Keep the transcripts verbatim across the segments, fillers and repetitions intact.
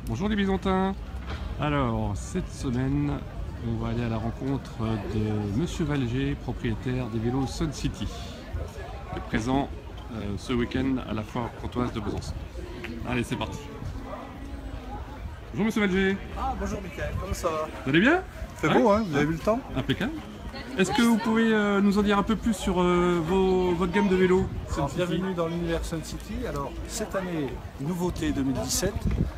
Bonjour les Byzantins. Alors, cette semaine, on va aller à la rencontre de Monsieur Valger, propriétaire des vélos Sun City, qui est présent euh, ce week-end à la foire comtoise de Besançon. Allez, c'est parti. Bonjour Monsieur Valger. Ah, bonjour Mickaël, comment ça va? Vous allez bien? C'est beau, hein? Vous avez vu le temps? Impeccable. Est-ce que vous pouvez euh, nous en dire un peu plus sur euh, vos, votre gamme de vélos Sun Alors, City? bienvenue dans l'univers Sun City. Alors, cette année, nouveauté deux mille dix-sept.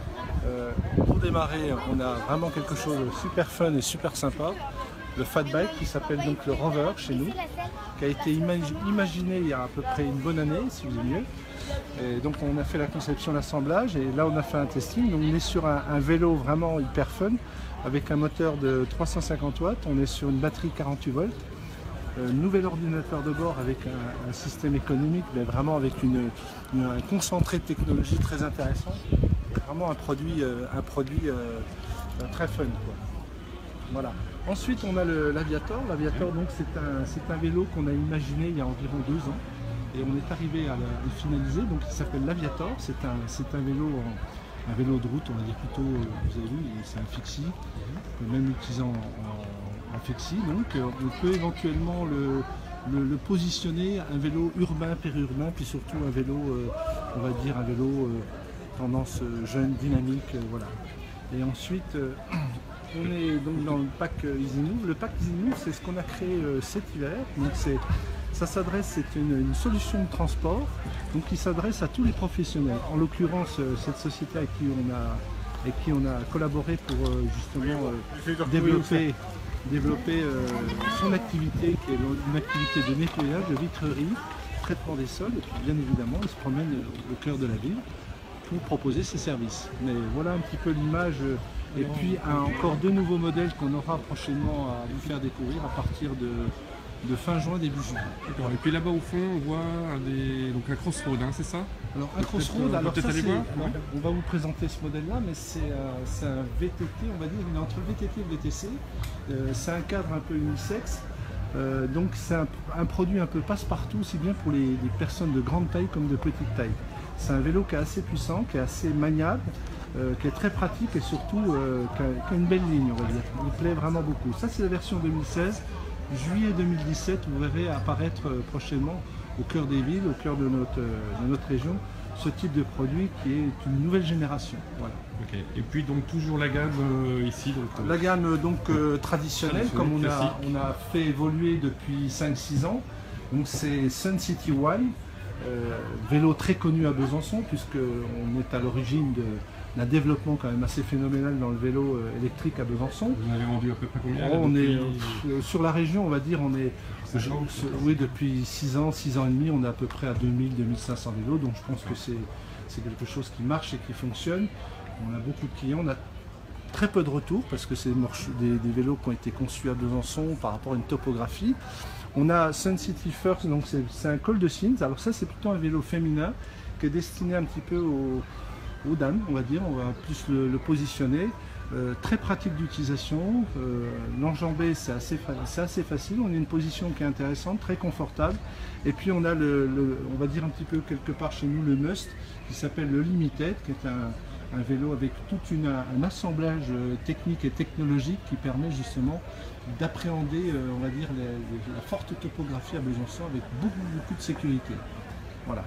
Euh, pour démarrer, on a vraiment quelque chose de super fun et super sympa. Le fat bike qui s'appelle donc le Rover chez nous, qui a été imagi imaginé il y a à peu près une bonne année, si vous voulez mieux. Et donc on a fait la conception, l'assemblage et là on a fait un testing. Donc on est sur un, un vélo vraiment hyper fun avec un moteur de trois cent cinquante watts. On est sur une batterie quarante-huit volts. Euh, nouvel ordinateur de bord avec un, un système économique, mais vraiment avec une, une, un concentré de technologie très intéressant. Vraiment un produit, euh, un produit euh, très fun, quoi. Voilà. Ensuite on a l'Aviator. L'Aviator donc c'est un, c'est un vélo qu'on a imaginé il y a environ deux ans et on est arrivé à le, à le finaliser. Donc il s'appelle l'Aviator. C'est un, c'est un vélo en, un vélo de route, on va dire plutôt, vous avez vu, c'est un fixie. On peut même l'utiliser en, en, en fixie. Donc on peut éventuellement le, le, le positionner un vélo urbain, périurbain, puis surtout un vélo, euh, on va dire un vélo euh, tendance jeune, dynamique, euh, voilà. Et ensuite euh, on est donc dans le pack Easy Move. Le pack Easy Move, c'est ce qu'on a créé euh, cet hiver. Donc ça s'adresse, c'est une, une solution de transport donc qui s'adresse à tous les professionnels. En l'occurrence, euh, cette société avec qui on a, avec qui on a collaboré pour euh, justement euh, développer, développer euh, son activité, qui est une activité de nettoyage, de vitrerie, traitement des sols, et puis bien évidemment, il se promène au cœur de la ville pour proposer ses services. Mais voilà un petit peu l'image. Et puis un, encore deux nouveaux modèles qu'on aura prochainement à vous faire découvrir à partir de, de fin juin, début juillet. Et puis là-bas au fond, on voit des, donc un Crossroad, hein, c'est ça? Alors un Crossroad, alors ça, aller voir, alors, on va vous présenter ce modèle-là, mais c'est euh, un V T T, on va dire, il est entre V T T et V T C. Euh, c'est un cadre un peu unisexe. Euh, donc c'est un, un produit un peu passe-partout, aussi bien pour les, les personnes de grande taille comme de petite taille. C'est un vélo qui est assez puissant, qui est assez maniable, euh, qui est très pratique et surtout euh, qui, a, qui a une belle ligne, on va dire. Il plaît vraiment beaucoup. Ça c'est la version deux mille seize. Juillet deux mille dix-sept, vous verrez apparaître euh, prochainement au cœur des villes, au cœur de notre, euh, de notre région, ce type de produit qui est une nouvelle génération. Voilà. Okay. Et puis donc toujours la gamme euh, ici donc, euh, La gamme donc euh, traditionnelle, comme on a, on a fait évoluer depuis cinq six ans. Donc c'est Sun City One, euh, vélo très connu à Besançon puisqu'on est à l'origine d'un développement quand même assez phénoménal dans le vélo euh, électrique à Besançon. Vous en avez vendu à peu près combien? Oh, on depuis... est euh, sur la région, on va dire, on est je, oui depuis six ans, six ans et demi, on est à peu près à deux mille, deux mille cinq cents vélos. Donc je pense que c'est quelque chose qui marche et qui fonctionne. On a beaucoup de clients, on a très peu de retours parce que c'est des, des vélos qui ont été conçus à Besançon par rapport à une topographie. On a Sun City First, donc c'est un col de Sins. Alors ça c'est plutôt un vélo féminin qui est destiné un petit peu aux, aux dames, on va dire, on va plus le, le positionner. Euh, très pratique d'utilisation, euh, l'enjamber c'est assez, assez facile, on a une position qui est intéressante, très confortable. Et puis on a le, le on va dire un petit peu quelque part chez nous le must qui s'appelle le Limited, qui est un un vélo avec tout une, un assemblage technique et technologique qui permet justement d'appréhender, on va dire, les, les, la forte topographie à Besançon avec beaucoup, beaucoup de sécurité. Voilà.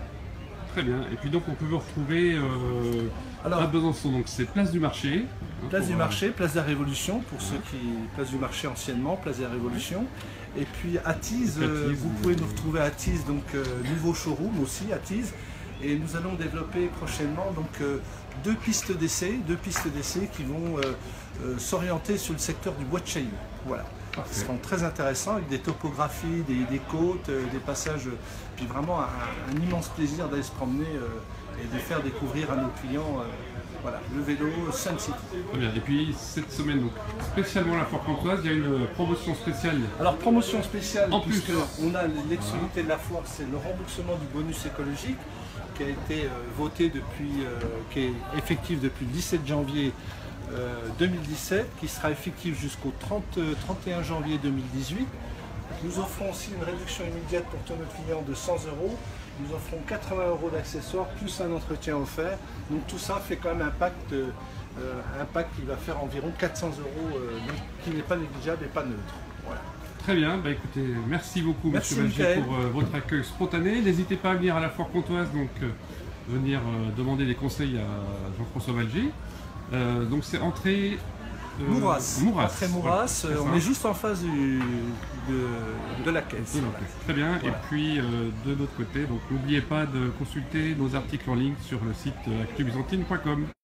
Très bien. Et puis donc on peut vous retrouver euh, Alors, à Besançon, donc c'est Place du Marché. Place du Marché, Place de la Révolution, pour ceux qui... Place du Marché anciennement, Place de la Révolution. Et puis à Thise, euh, vous pouvez nous retrouver à Thise, donc euh, nouveau showroom aussi à Thise. Et nous allons développer prochainement donc euh, deux pistes d'essai, deux pistes d'essai qui vont euh, euh, s'orienter sur le secteur du bois de Chaillou. Voilà. Ce seront très intéressants avec des topographies, des, des côtes, euh, des passages, euh, puis vraiment un, un immense plaisir d'aller se promener euh, et de faire découvrir à nos clients euh, voilà, le vélo Sun City. Très bien. Et puis cette semaine, donc, spécialement à la foire comtoise, il y a une promotion spéciale. Alors promotion spéciale, en plus, on a l'exclusivité de la foire, c'est le remboursement du bonus écologique qui a été euh, voté depuis, euh, qui est effectif depuis le dix-sept janvier euh, deux mille dix-sept, qui sera effectif jusqu'au trente, trente et un janvier deux mille dix-huit. Nous offrons aussi une réduction immédiate pour tous nos clients de cent euros nous offrons quatre-vingts euros d'accessoires plus un entretien offert. Donc tout ça fait quand même un pack, de, euh, un pack qui va faire environ quatre cents euros, euh, donc, qui n'est pas négligeable et pas neutre. Voilà. Très bien, bah écoutez, merci beaucoup Merci Monsieur Valger Michael. pour euh, votre accueil spontané. N'hésitez pas à venir à la foire comtoise, donc euh, venir euh, demander des conseils à Jean-François Valger. Euh, donc c'est entrée euh, Mouras. Mouras. Après Mouras, Voilà, euh, on ça. est juste en face du, de, de la caisse. Donc, Voilà. très bien, Voilà. et puis euh, de l'autre côté, donc n'oubliez pas de consulter nos articles en ligne sur le site actu byzantine point com.